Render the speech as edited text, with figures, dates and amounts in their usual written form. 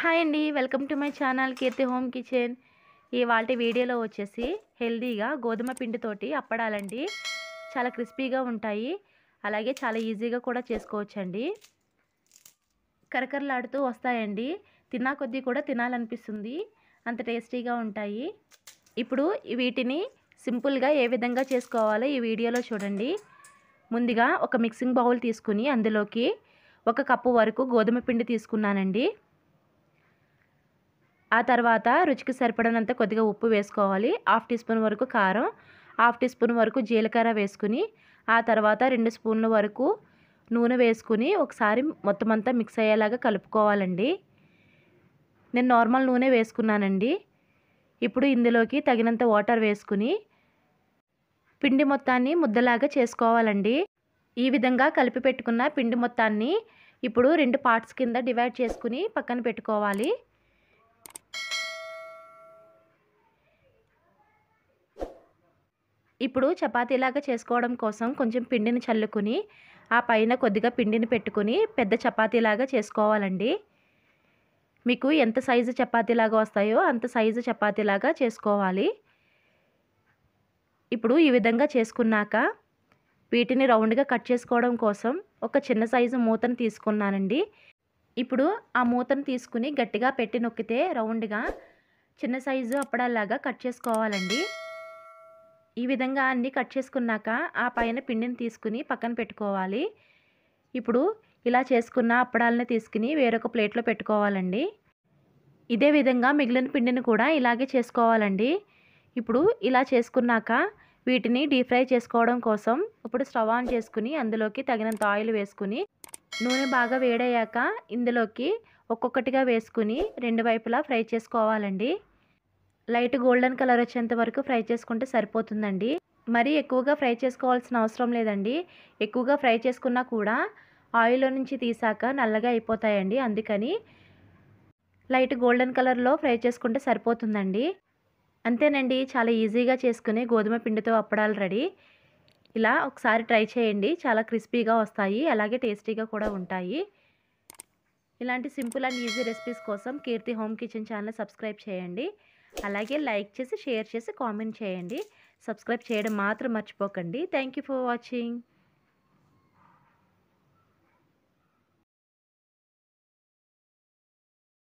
Hi అండి, welcome to my channel Keerthi home kitchen. ఇవాల్టి వీడియోలో వచ్చేసి హెల్దీగా గోధుమ పిండితోటి అప్పడాలండి. చాలా క్రిస్పీగా ఉంటాయి, అలాగే చాలా ఈజీగా కూడా చేసుకోవచ్చండి. కరకరలాడుతూ వస్తాయండి, తిన్నా కొద్దీ కూడా తినాలనిపిస్తుంది, అంత టేస్టీగా ఉంటాయి. ఇప్పుడు వీటిని సింపుల్గా ఏ విధంగా చేసుకోవాలో ఈ వీడియోలో చూడండి. ముందుగా ఒక మిక్సింగ్ బౌల్ తీసుకుని అందులోకి 1 కప్పు వరకు గోధుమ పిండి తీసుకున్నానండి. ఆ తర్వాత రుచికి సరిపడినంత కొద్దిగా ఉప్పు వేసుకోవాలి, 1/2 టీ స్పూన్ వరకు కారం, 1/2 టీ స్పూన్ వరకు జీలకర్ర వేసుకుని, ఆ తర్వాత 2 స్పూన్ల వరకు నూనె వేసుకుని ఒకసారి మొత్తం అంతా మిక్స్ అయ్యేలాగా కలుపుకోవాలండి. నేను నార్మల్ నూనె వేసుకున్నానండి. ఇప్పుడు ఇందులోకి తగినంత వాటర్ వేసుకుని పిండి మొత్తాన్ని ముద్దలాగా చేసుకోవాలండి. ఈ విధంగా కలిపి పెట్టుకున్న పిండి మొత్తాన్ని ఇప్పుడు 2 పార్ట్స్ కింద డివైడ్ చేసుకుని పక్కన పెట్టుకోవాలి. ఇప్పుడు చపాతీలాగా చేసుకోవడం కోసం కొంచెం పిండిని చల్లుకుని ఆ పైన కొద్దిగా పిండిని పెట్టుకుని పెద్ద చపాతీలాగా చేసుకోవాలండి. మీకు ఎంత సైజు చపాతీలాగా వస్తాయో అంత సైజు చపాతీలాగా చేసుకోవాలి. ఇప్పుడు ఈ విధంగా చేసుకున్నాక వీటిని రౌండ్గా కట్ చేసుకోవడం కోసం ఒక చిన్న సైజు మూతను తీసుకున్నానండి. ఇప్పుడు ఆ మూతను తీసుకుని గట్టిగా పెట్టి నొక్కితే రౌండ్గా చిన్న సైజు అప్పడాలాగా కట్ చేసుకోవాలండి. ఈ విధంగా అన్నీ కట్ చేసుకున్నాక ఆ పైన పిండిని తీసుకుని పక్కన పెట్టుకోవాలి. ఇప్పుడు ఇలా చేసుకున్న అప్పడాలని తీసుకుని వేరొక ప్లేట్లో పెట్టుకోవాలండి. ఇదే విధంగా మిగిలిన పిండిని కూడా ఇలాగే చేసుకోవాలండి. ఇప్పుడు ఇలా చేసుకున్నాక వీటిని డీప్ ఫ్రై చేసుకోవడం కోసం ఇప్పుడు స్టవ్ ఆన్ చేసుకుని అందులోకి తగినంత ఆయిల్ వేసుకుని నూనె బాగా వేడయ్యాక ఇందులోకి ఒక్కొక్కటిగా వేసుకుని 2 వైపులా ఫ్రై చేసుకోవాలండి. లైట్ గోల్డెన్ కలర్ వచ్చేంత వరకు ఫ్రై చేసుకుంటే సరిపోతుందండి. మరీ ఎక్కువగా ఫ్రై చేసుకోవాల్సిన అవసరం లేదండి. ఎక్కువగా ఫ్రై చేసుకున్నా కూడా ఆయిల్లో నుంచి తీసాక నల్లగా అయిపోతాయండి. అందుకని లైట్ గోల్డెన్ కలర్లో ఫ్రై చేసుకుంటే సరిపోతుందండి. అంతేనండి, చాలా ఈజీగా చేసుకునే గోధుమ పిండితో అప్పడాలు రెడీ. ఇలా ఒకసారి ట్రై చేయండి, చాలా క్రిస్పీగా వస్తాయి, అలాగే టేస్టీగా కూడా ఉంటాయి. ఇలాంటి సింపుల్ అండ్ ఈజీ రెసిపీస్ కోసం Keerthi home kitchen channel subscribe చేయండి. అలాగే లైక్ చేసి షేర్ చేసి కామెంట్ చేయండి. సబ్స్క్రైబ్ చేయడం మాత్రం మర్చిపోకండి. Thank you for watching.